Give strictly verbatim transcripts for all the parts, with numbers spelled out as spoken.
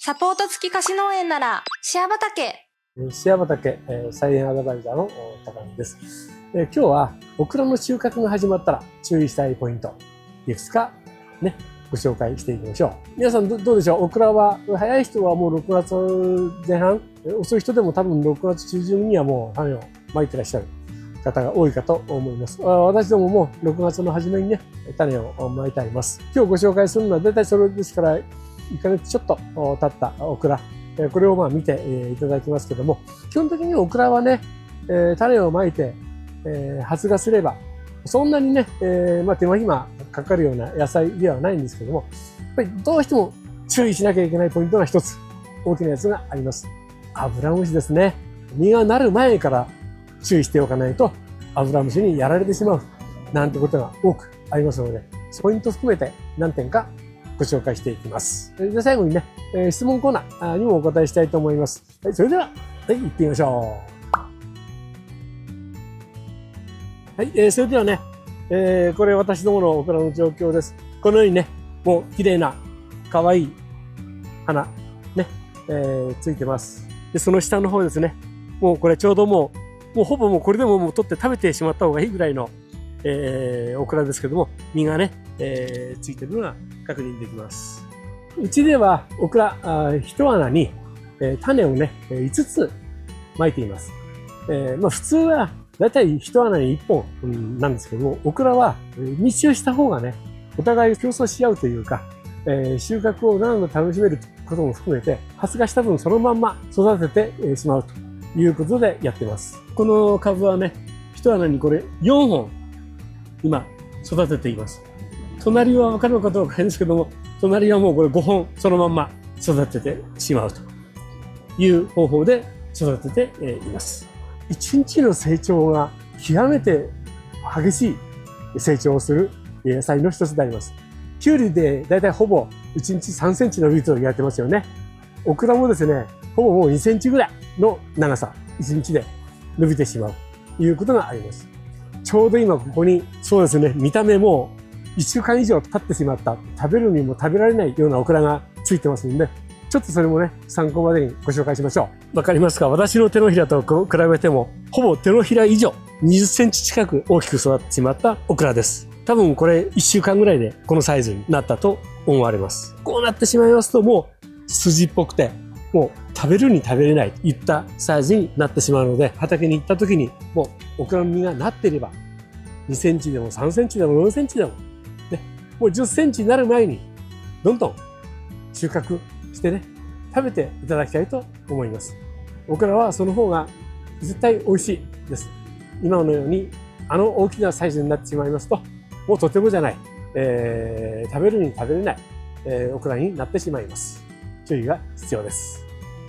サポート付き貸し農園ならシェア畑。 シェア畑、えー、菜園アドバイザーの高野です、えー、今日はオクラの収穫が始まったら注意したいポイントいくつかねご紹介していきましょう。皆さん ど, どうでしょう。オクラは早い人はもうろくがつぜん半、遅い人でも多分ろくがつ中旬にはもう種をまいてらっしゃる方が多いかと思います。私どももろくがつの初めにね種をまいてあります。今日ご紹介するのは大体それですからいっかげつちょっと経ったオクラ、これをまあ見ていただきますけども、基本的にオクラはね種をまいて発芽すればそんなにね、えーまあ、手間暇かかるような野菜ではないんですけども、やっぱりどうしても注意しなきゃいけないポイントが一つ大きなやつがあります。アブラムシですね。実がなる前から注意しておかないとアブラムシにやられてしまうなんてことが多くありますので、ポイント含めて何点かご紹介していきます。で最後にね、えー、質問コーナーにもお答えしたいと思います。はい、それでは、はい、行ってみましょう。はい、えー、それではね、えー、これ私どものオクラの状況です。このようにね、もう綺麗な可愛い花ね、えー、ついてます。で、その下の方ですね、もうこれちょうどもう、もうほぼもうこれでももう取って食べてしまった方がいいぐらいの、えー、オクラですけども、実がね、えー、ついてるのが確認できます。うちではオクラ一穴に、えー、種をねいつつまいています。えー、まあ普通はだいたい一穴にいっぽんなんですけども、オクラは密集した方がねお互い競争し合うというか、えー、収穫を長く楽しめることも含めて発芽した分そのまんま育ててしまうということでやってます。この株はね一穴にこれよんほん今育てています。隣は分かるのかどうか変ですけども、隣はもうこれごほんそのまんま育ててしまうという方法で育てています。いちにちの成長が極めて激しい成長をする野菜の一つであります。キュウリでだいたいほぼいちにちさんセンチ伸びると言われてますよね。オクラもですね、ほぼもうにセンチぐらいの長さ、いちにちで伸びてしまうということがあります。ちょうど今ここに、そうですね、見た目もいっしゅうかん以上経ってしまった、食べるにも食べられないようなオクラがついてますので、ちょっとそれもね、参考までにご紹介しましょう。わかりますか？私の手のひらと比べても、ほぼ手のひら以上、にじゅっセンチ近く大きく育ってしまったオクラです。多分これいっしゅうかんぐらいでこのサイズになったと思われます。こうなってしまいますと、もう筋っぽくて、もう食べるに食べれないといったサイズになってしまうので、畑に行った時にもうオクラの実がなっていれば、にセンチでもさんセンチでもよんセンチでも、ね、もうじゅっセンチになる前にどんどん収穫してね食べていただきたいと思います。オクラはその方が絶対美味しいです。今のようにあの大きなサイズになってしまいますと、もうとてもじゃない、えー、食べるに食べれない、えー、オクラになってしまいます。注意が必要です。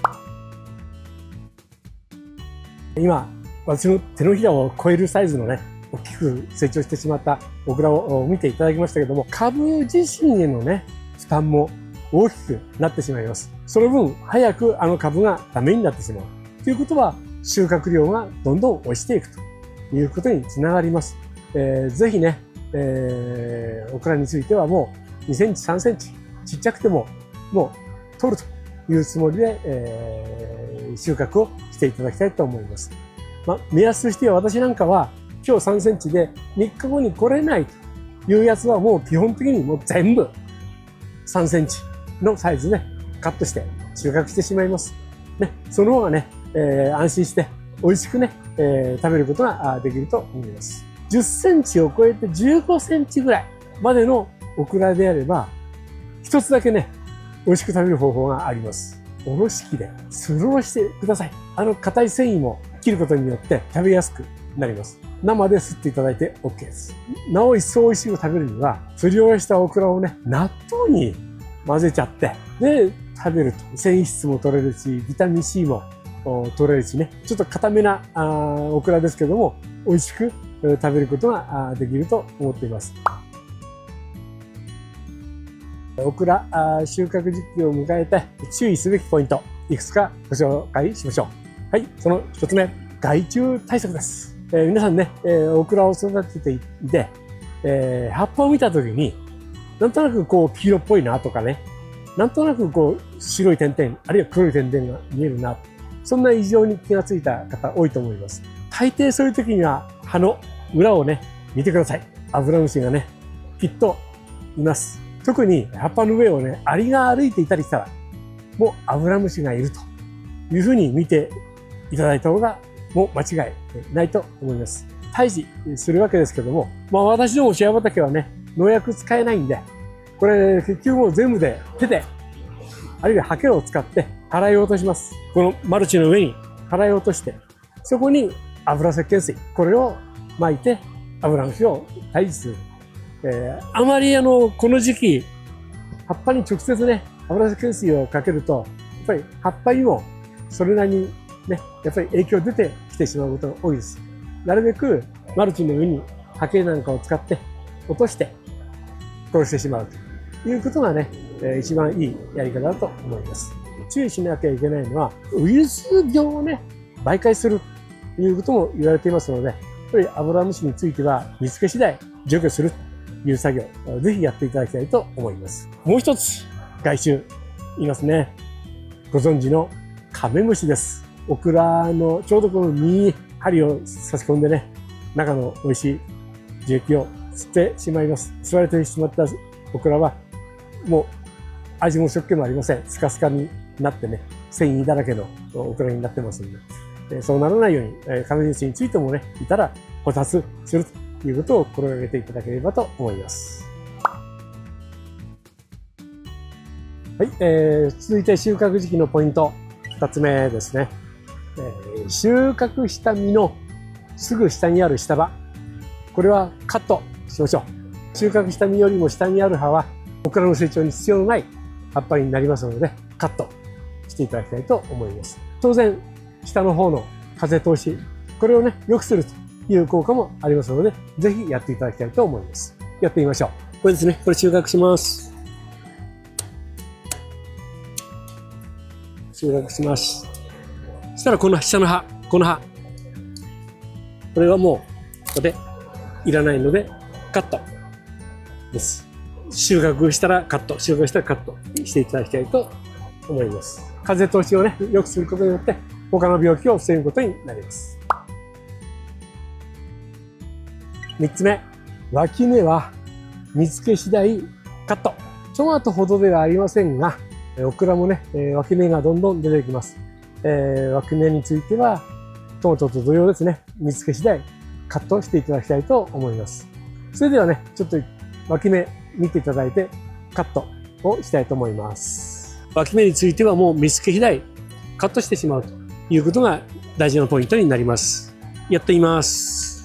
今私の手のひらを超えるサイズのね大きく成長してしまったオクラを見ていただきましたけども、株自身へのね負担も大きくなってしまいます。その分早くあの株がダメになってしまうということは、収穫量がどんどん落ちていくということにつながります。えー、ぜひね、えー、オクラについてはもうにセンチさんセンチちっちゃくてももう取るというつもりで、えー、収穫をしていただきたいと思います。まあ、目安としては私なんかは今日さんセンチでみっかごに来れないというやつはもう基本的にもう全部さんセンチのサイズでカットして収穫してしまいます。ね、その方がね、えー、安心して美味しくね、えー、食べることができると思います。じゅっセンチを超えてじゅうごセンチぐらいまでのオクラであれば、一つだけね、美味しく食べる方法があります。おろし器ですろろしてください。あの硬い繊維も切ることによって食べやすくなります。生ですっていただいて OK です。なお一層美味しく食べるには、すりおろしたオクラをね、納豆に混ぜちゃって、で、食べると。繊維質も取れるし、ビタミン C も取れるしね、ちょっと硬めなあオクラですけども、美味しく食べることができると思っています。オクラ収穫時期を迎えて注意すべきポイント、いくつかご紹介しましょう。はい、その一つ目、害虫対策です。えー、皆さんね、えー、オクラを育てていて、えー、葉っぱを見たときに、なんとなくこう黄色っぽいなとかね、 なんとなくこう白い点々、あるいは黒い点々が見えるな。そんな異常に気がついた方多いと思います。大抵そういう時には葉の裏をね、見てください。アブラムシがね、きっといます。特に葉っぱの上をね、アリが歩いていたりしたら、もうアブラムシがいるというふうに見ていただいた方がもう間違いないと思います。退治するわけですけども、まあ私どもシェア畑はね、農薬使えないんで、これ結局もう全部で手で、あるいはハケを使って払い落とします。このマルチの上に払い落として、そこに油石鹸水、これを巻いてアブラムシを退治する。えー、あまりあの、この時期、葉っぱに直接ね、油石鹸水をかけると、やっぱり葉っぱにもそれなりにね、やっぱり影響出てきてしまうことが多いです。なるべくマルチの上にハケなんかを使って落として殺してしまうということがね、えー、一番いいやり方だと思います。注意しなきゃいけないのは、ウイルス病をね、媒介するということも言われていますので、やっぱりアブラムシについては見つけ次第除去するという作業、ぜひやっていただきたいと思います。もう一つ、害虫いますね。ご存知のカメムシです。オクラのちょうどこの実に針を差し込んでね、中の美味しい樹液を吸ってしまいます。吸われてしまったオクラは、もう味も食気もありません。スカスカになってね、繊維だらけのオクラになってますので、そうならないように、カメムシについてもね、いたら捕獲するということを心がけていただければと思います。はい、えー、続いて収穫時期のポイントふたつめですね。えー、収穫した実のすぐ下にある下葉、これはカットしましょう。収穫した実よりも下にある葉はオクラの成長に必要のない葉っぱになりますので、カットしていただきたいと思います。当然下の方の風通し、これをね良くするという効果もありますので、ぜひやっていただきたいと思います。やってみましょう。これですね、これ収穫します。収穫します。そしたらこの下の葉、この葉、これはもうここでいらないのでカットです。収穫したらカット、収穫したらカットしていただきたいと思います。風通しをね良くすることによって他の病気を防ぐことになります。みっつめ、脇芽は見つけ次第カット。トマトほどではありませんが、オクラもね、脇芽がどんどん出てきます。えー、脇芽についてはトマトと同様ですね、見つけ次第カットしていただきたいと思います。それではね、ちょっと脇芽見ていただいてカットをしたいと思います。脇芽についてはもう見つけ次第カットしてしまうということが大事なポイントになります。やってみます。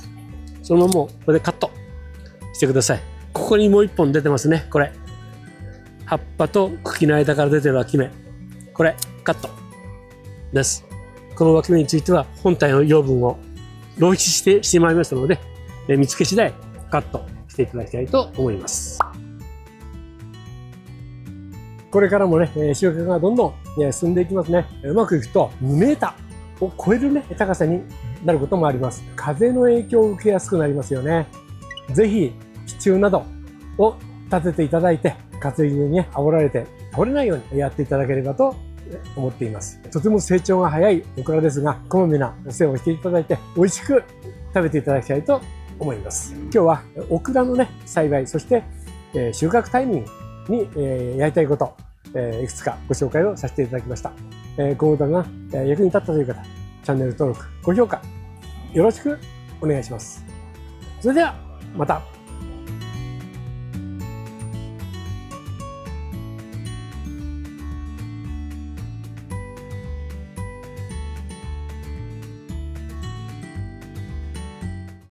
そのままもうこれでカットしてください。ここにもう一本出てますね。これ葉っぱと茎の間から出てる脇芽、これカットです。この脇芽については本体の養分を漏出してしまいましたので、見つけ次第カットしていただきたいと思います。これからもね、収穫がどんどん進んでいきますね。うまくいくとにメーターを超えるね、高さになることもあります。風の影響を受けやすくなりますよね。ぜひ支柱などを立てていただいて、風にね、煽られて倒れないようにやっていただければと思っています。とても成長が早いオクラですが、こまめなお世話をしていただいて、美味しく食べていただきたいと思います。今日はオクラのね、栽培、そして、えー、収穫タイミングに、えー、やりたいこと、えー、いくつかご紹介をさせていただきました。えー、この動画が役に立ったという方、チャンネル登録、高評価、よろしくお願いします。それでは、また。